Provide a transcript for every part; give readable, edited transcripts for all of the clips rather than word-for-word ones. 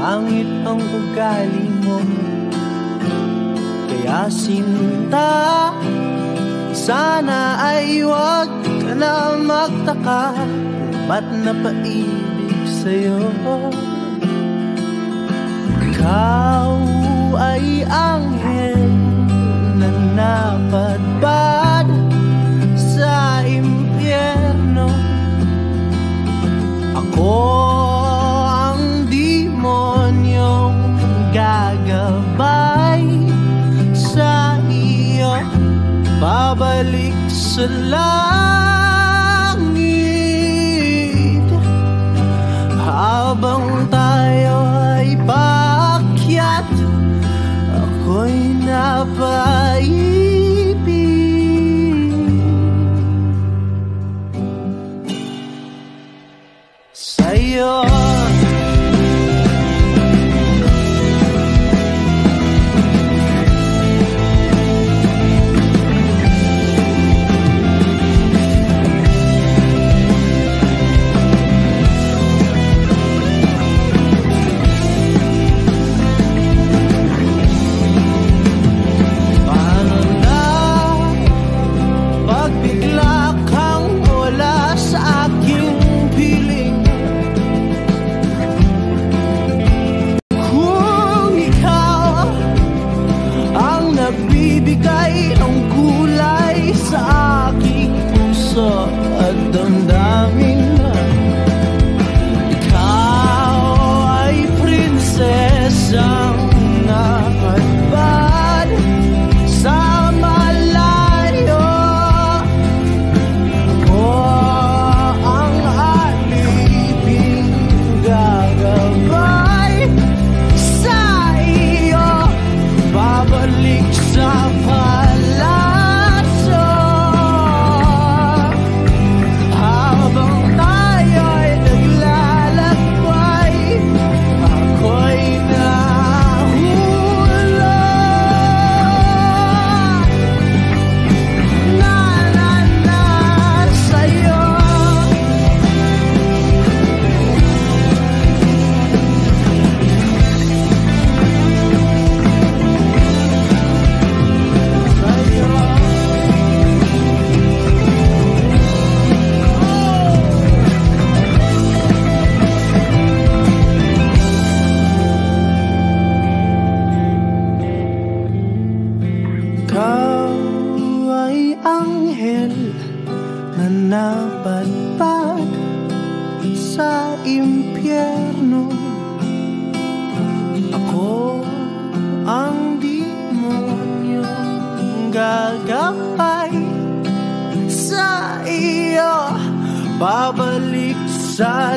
pangit ang ugali mo. Kaya sinta, sana ay huwag ka na magtaka ba't napaibig sa'yo. Ikaw ay anghel na napadpad sa impyerno. Ako ang demonyong gagabay sa iyo, babalik sa langit habang tayo ay paakyat. Ako'y napaibig sa'yo. Babalik sa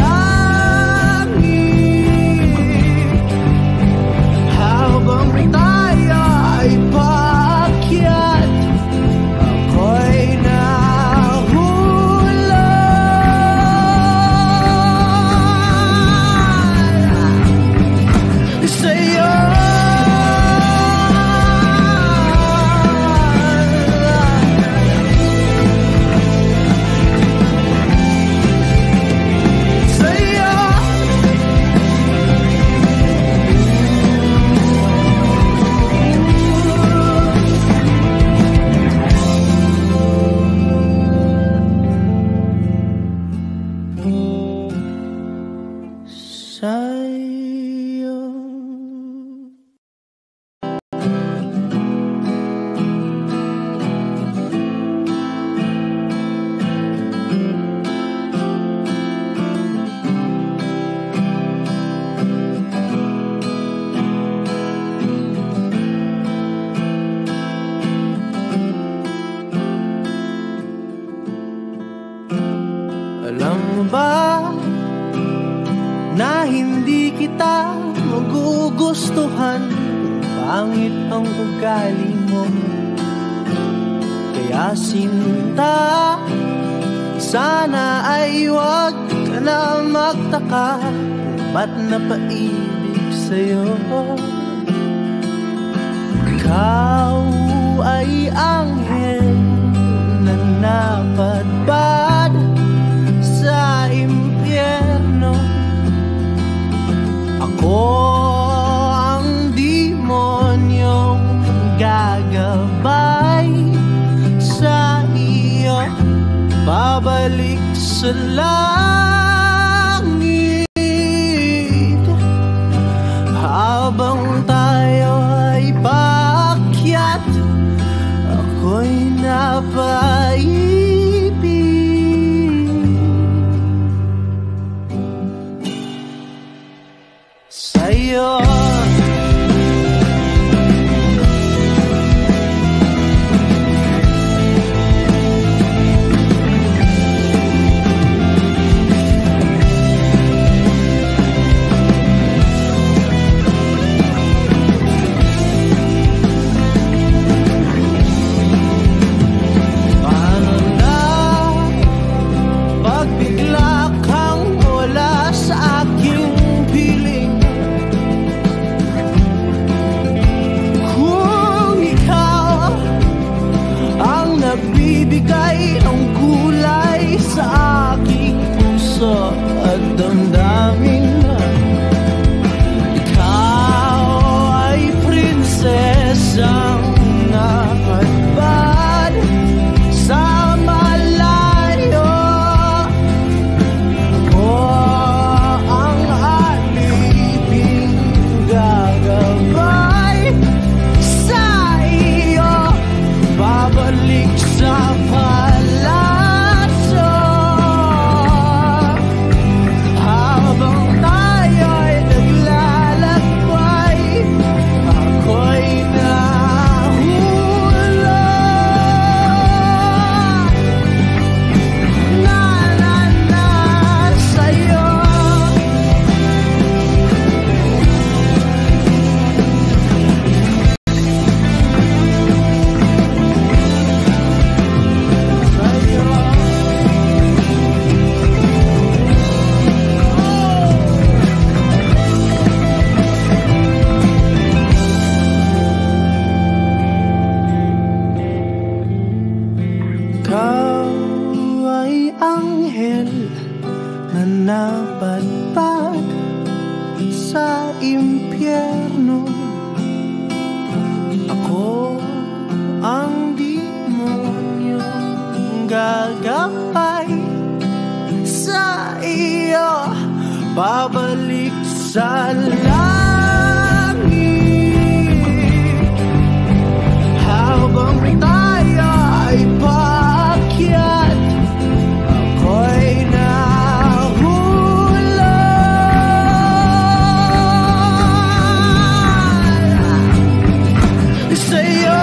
langit habang tayo ay paakyat. Ako'y nahulog sa'yo. Alam mo ba na hindi kita magugustuhan? Pangit ang ugali mo. Kaya sinta, sana ay huwag ka na magtaka ba't napaibig sa'yo. Ikaw ay anghel na napadpad sa impyerno. Ako Ako ang demonyong gagabay sa iyo, babalik sa langit habang tayo ay paakyat. Ako'y napaibig sa'yo. Bibigay ng kulay sa aking puso at damdamin na ikaw ay prinsesang nakatbad sa malayo. O ang aliping gagabay sa iyo, babalik sa palasyo habang tayo'y naglalakbay. Ako'y nahulog na sa'yo. Ikaw ay anghel na napadpad sa impyerno. Ako ang demonyong gagabay sa iyo, babalik sa langit habang tayo ay paakyat. Ako'y nahulog sa'yo.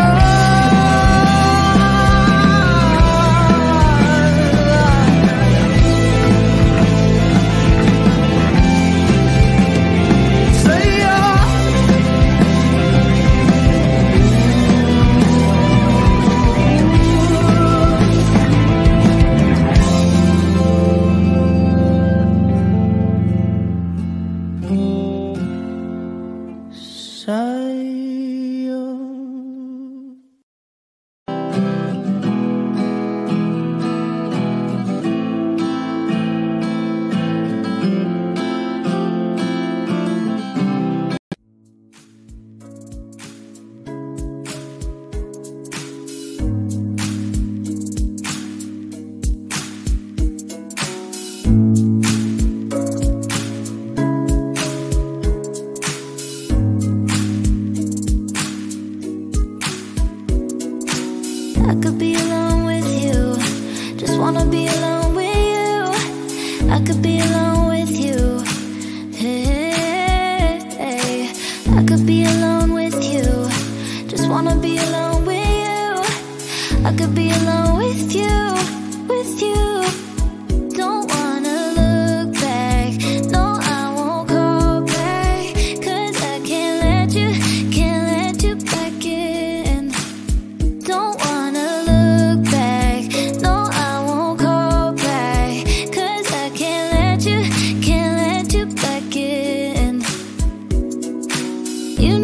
I could be alone with you, just wanna be alone with you. I could be alone with you, hey, hey. I could be alone with you, just wanna be alone with you. I could be alone with you, with you. Don't wanna look back, no I won't call back, 'cause I can't let you back in. Don't wanna look back, no I won't call back, 'cause I can't let you back in. You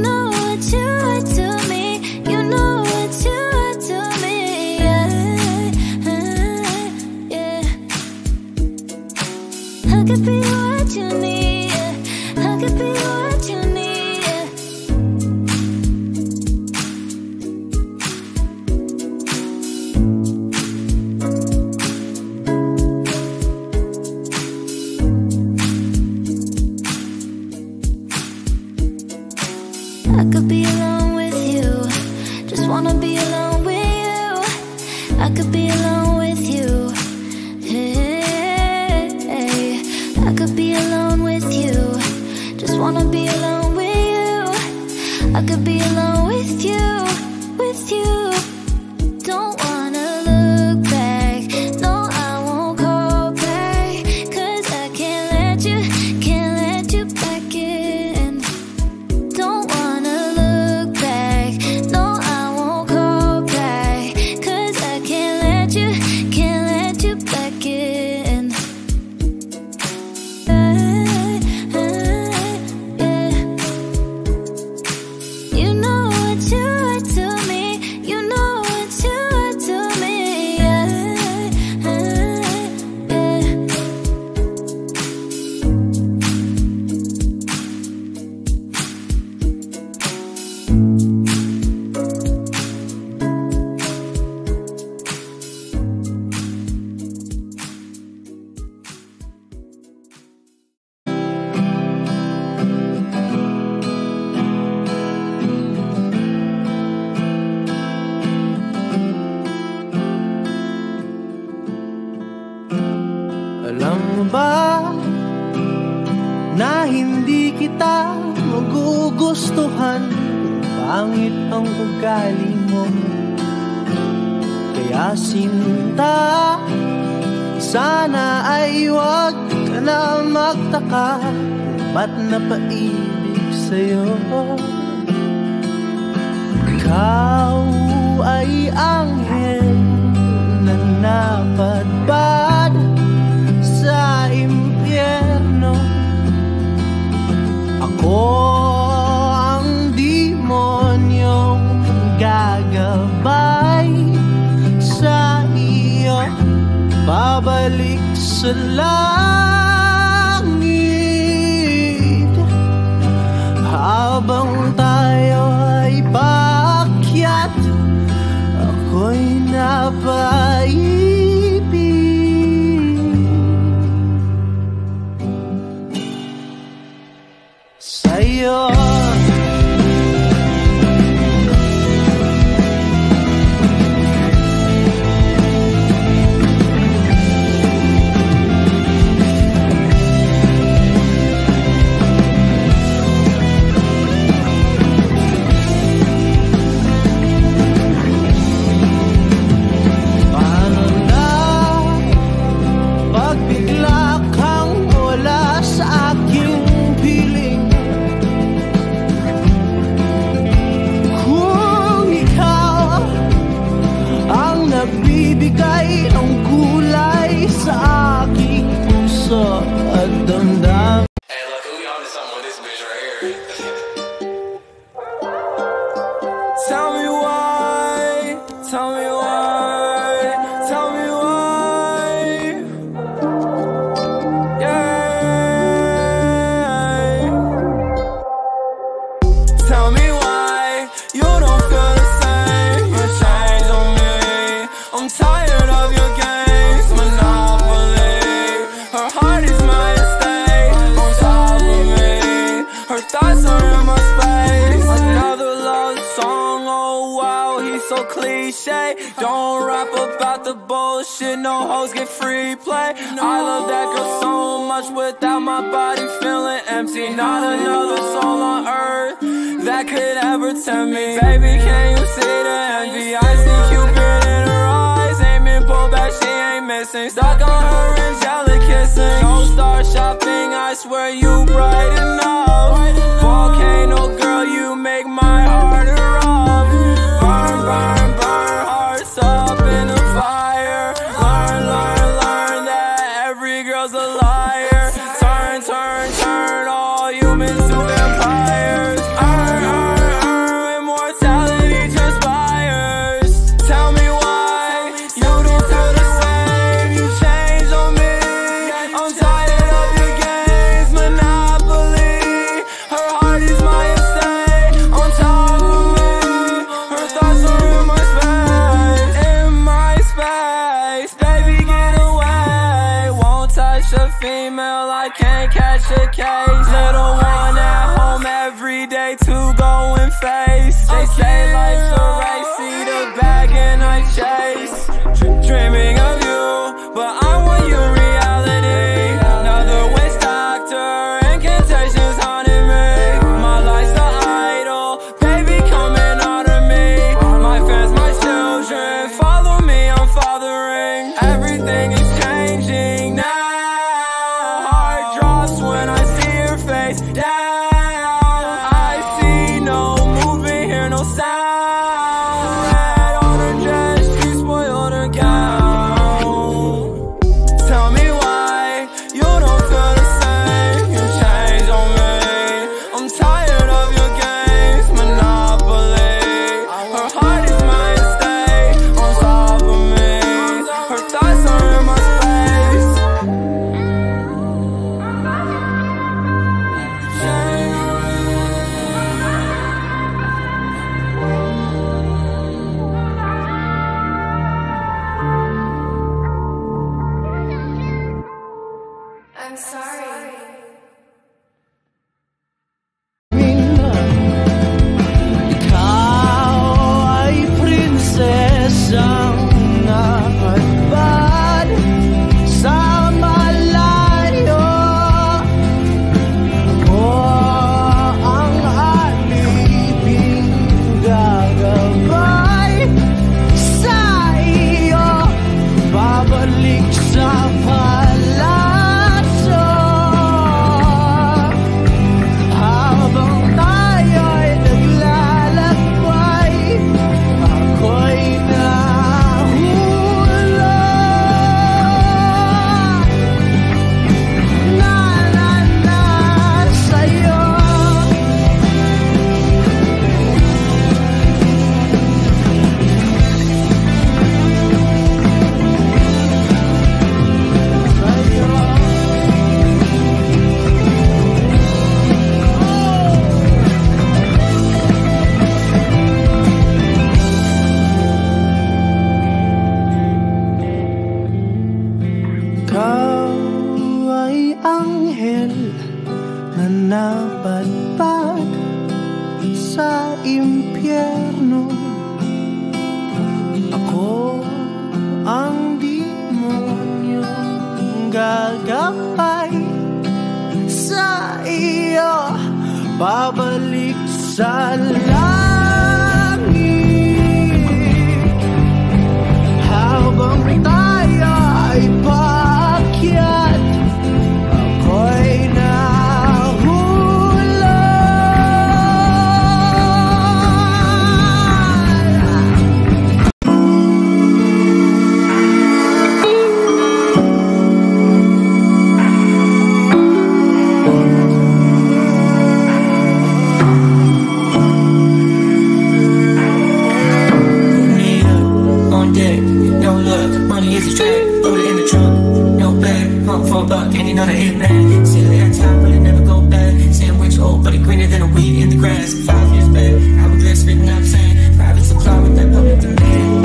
I could be alone with you. Just wanna be alone with you. I could be alone with you. Hey, I could be alone with you. Just wanna be alone with you. I could be alone with you, with you. Don't wanna look back. No, I won't go back. 'Cause I can't let you back in. Don't wanna look back. No, I won't go back. 'Cause I can't let you back in. You know what you are to me. You know what you are to me. Alam mo ba na hindi kita magugustuhan kung pangit ang ugali mo? Kaya sinta, sana ay wag ka na magtaka kung ba't napaibig sa'yo. Ikaw ay anghel na napadpad sa impyerno. Ako ang demonyong gagabay sa iyo, babalik sa langit habang tayo ay paakyat. Ako'y napaibig sa'yo. Paano na pag bigla kang wala sa aking piling? Kung ikaw ang nagbibigay ng kulay sa aking puso at damdamin. Hey, look, we on to something with this bitch right here. Tell me why, tell me why, tell me why. Yeah. Tell me why you don't feel the same. You change on me. I'm tired of your games, Monopoly. Her heart is my estate, on top of me. Her thoughts are in my space. Another love song, oh wow, he's so cliche. Don't rap about the bullshit, no hoes get free play. I love that girl so much, without my body feeling empty. Not another soul on earth that could ever tempt me. Baby, can you see the envy? I see Cupid in her eyes, aiming, pull back, she ain't missing. Stuck on her angelic kissing. Don't start shopping, I swear you brighten up. Volcano girl, you make my heart erupt. Burn, burn, burn, hearts up in the fire. Learn, learn, learn that every girl's a liar. Turn, turn, turn all humans to vampires. Immortality transpires. Tell me why you don't feel the same. You change on me. I'm tired of your games, Monopoly. Her heart is my estate, on top of me. Her thoughts are in my space, in my space. Baby, get away. Won't touch a female, I can't catch a case. Little one at home every day to go and human face. They say life's a race, see the bag and I chase. Dreaming of you, but I want you reality. Another waste doctor, incantations haunting me. My life's an idol, baby coming out of me. My fans, my children, follow me, I'm fathering. Everything is changing now. Heart drops when I see your face down. I see no movement, hear no sound. Red on her dress, she spoiled her gown. Tell me why you don't feel the same. You changed on me. I'm tired of your games, Monopoly. Her heart is my estate, on top of me. Her thoughts are in my space. I'm sorry. Ikaw ay prinsesang nakatbad sa malayo. Ako ang aliping gagabay sa iyo, babalik sa palasyo. Habang tayo'y naglalakbay, ako'y nahulog. Na sa'yo. Ikaw ay anghel na napadpad sa impyerno. Ako ang demonyong gagapay sa iyo, babalik sa langit. Habang tayo ay paakyat, ako'y nahulog. On deck, no luck, money is a trap, load it in the trunk, no bag, pump for a buck, and you know the hit man. See it at time, but it never go back. Sandwich old, but it greener than a weed in the grass. 5 years back, hourglass spitting up sand, private supply with that public demand.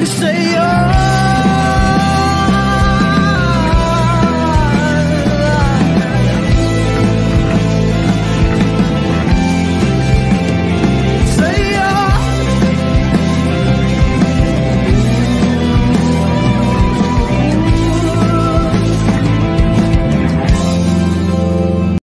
say you're